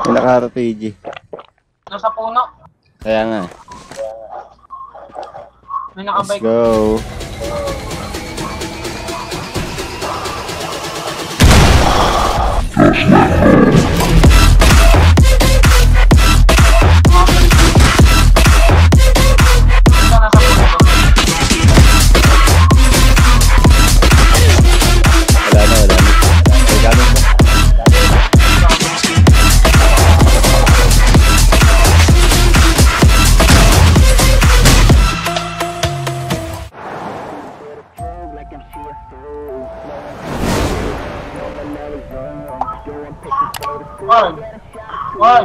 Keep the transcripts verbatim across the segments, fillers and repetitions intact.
Naka-R P G. Nasa puno. Kaya nga. May Let's nakabike. go. Wala na, wala na. May gamit pa. Wag! Wag!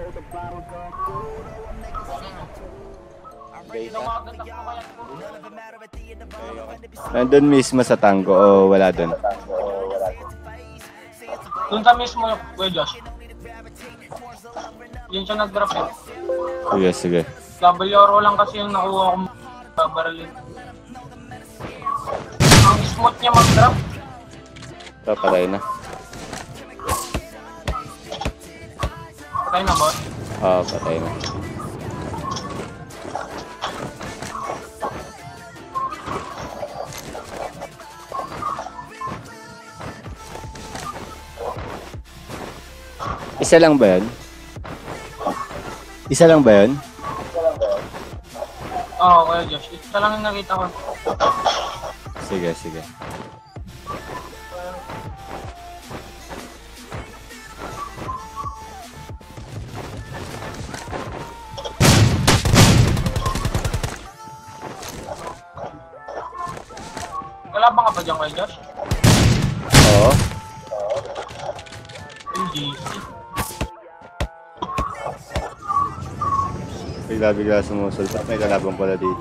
Nandun mismo sa tango o wala dun? Doon sa mismo yung Kuya Josh. Yun siya nag-drop eh. Sige, sige. W R O lang kasi yung nakuha ko babaralin. Ang smooth niya mag-drop. Ito, patay na. Patay na boss. Oo, patay na. Isa lang ba yun? Isa lang ba yun? Oo, Kuya Josh. Ito lang yung nakita ko. Sige, sige. Wala ba nga ba dyan, Kuya Josh? Oo. Yung G C. Bigla-bigla sumusulpat. May kalabang pala dito.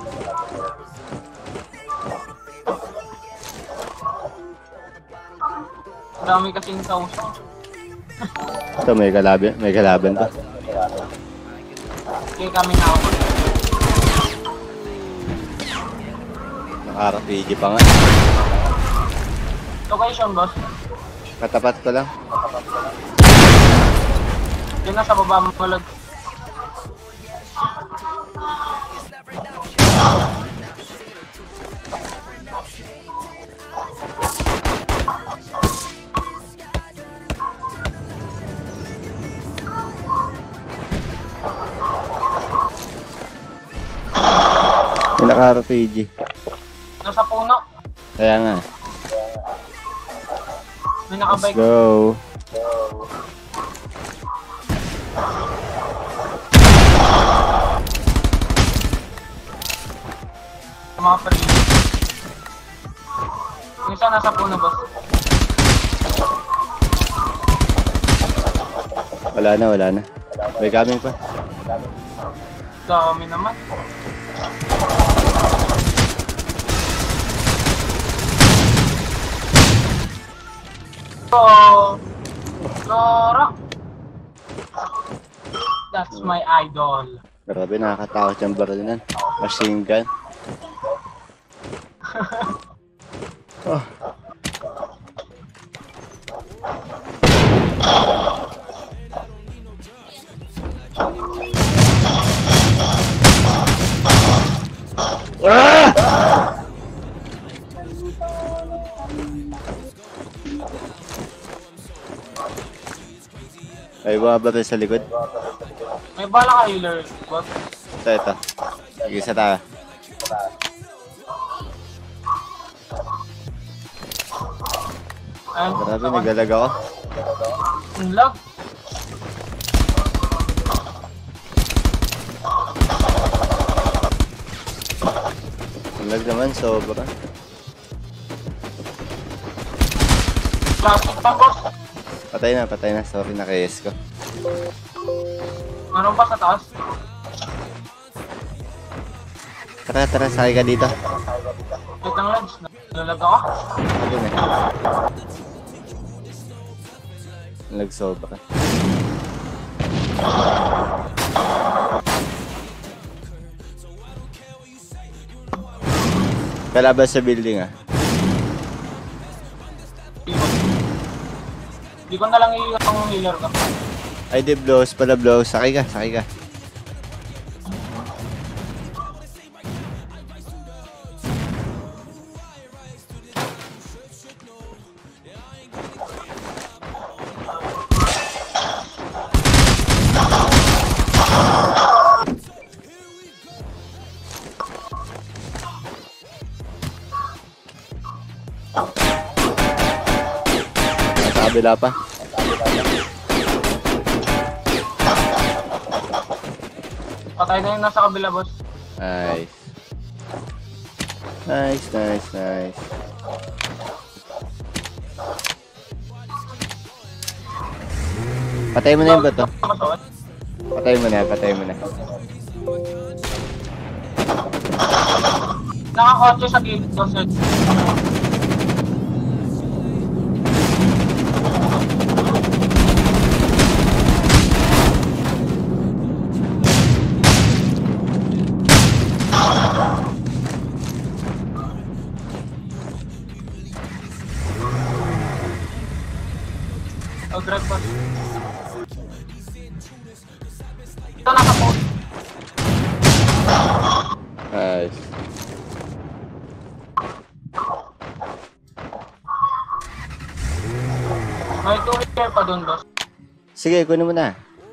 Marami kasing sauce. Ito, may kalaban. May kalaban to. Kaya kami na ako. Naka-R P G pa nga. Location, boss. Katapat ko lang. Yun na sa baba malag. May naka-R P G. Nasa puno. Kaya nga. May Let's nakabike. go. Mga pre. Yung isa nasa puno, boss. Wala na, wala na. May coming pa. Dami naman. Oh, Lora. That's my idol. Grabe, nakakatakot yung barilan. Machine gun. Oh. Ah! Ay, bumaba rin sa likod. May bala ka, healer, boss. Ito, ito. Sige, isa tayo. Ayun. Grabe, naglalag ako. Ang lag. Ang lag naman, sobra. Plastic pa, boss. Patay na, patay na. Sorry, naka-yes ko. Meron pa sa taas. Tara, tara, sakay ka dito. Wait lang, Lance. Nalalag ako. Ayun eh. Ang lag sobra. Kalaban sa building ah. Hindi ko na lang i-yung healer ka. Ay, di, blows pala, blows. Sakay ka, sakay ka. Sa kabila pa. Patay na yung nasa kabila, boss. Nice. Nice, nice, nice. Patay mo na yung bato. Patay mo na, patay mo na. Nakakotse sa gilid, boss. Oh, grab, boss. Ito nasa post. Nice. May two hit pa dun, boss. Sige, kunin mo na.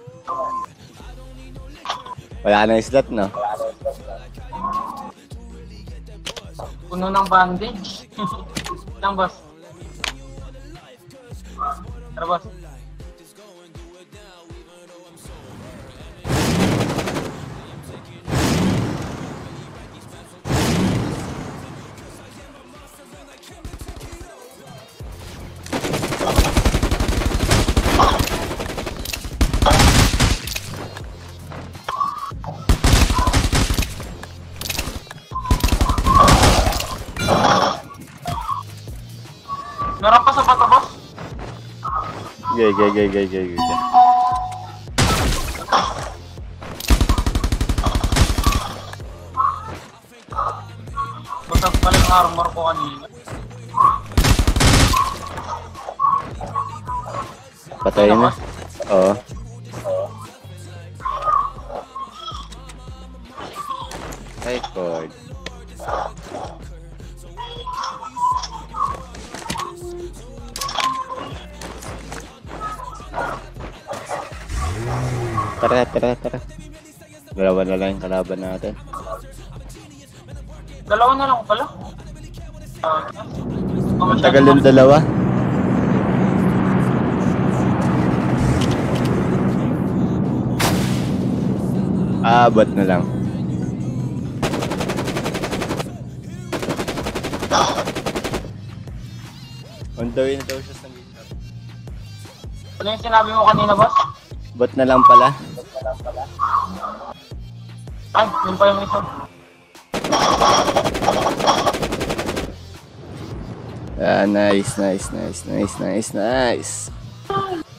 Wala na yung slot, no? Puno ng bandage. Lang, boss. Tara, boss. Meron pa sa bato, boss. Gay, gay, gay, gay, gay, gay. Basag pala yung armor ko kanina. Patay na. Oo. Ay, cord. Tara, tara, tara. Dalawa na lang yung kalaban natin. Dalawa na lang pala. Uh, Ang tagal yung dalawa. Aabot na lang. On the way na daw siya sa meetup. Ano yung sinabi mo kanina, boss? Bot na lang pala. Ay, yun pa yung isa. Ah, nice, nice, nice, nice, nice, nice.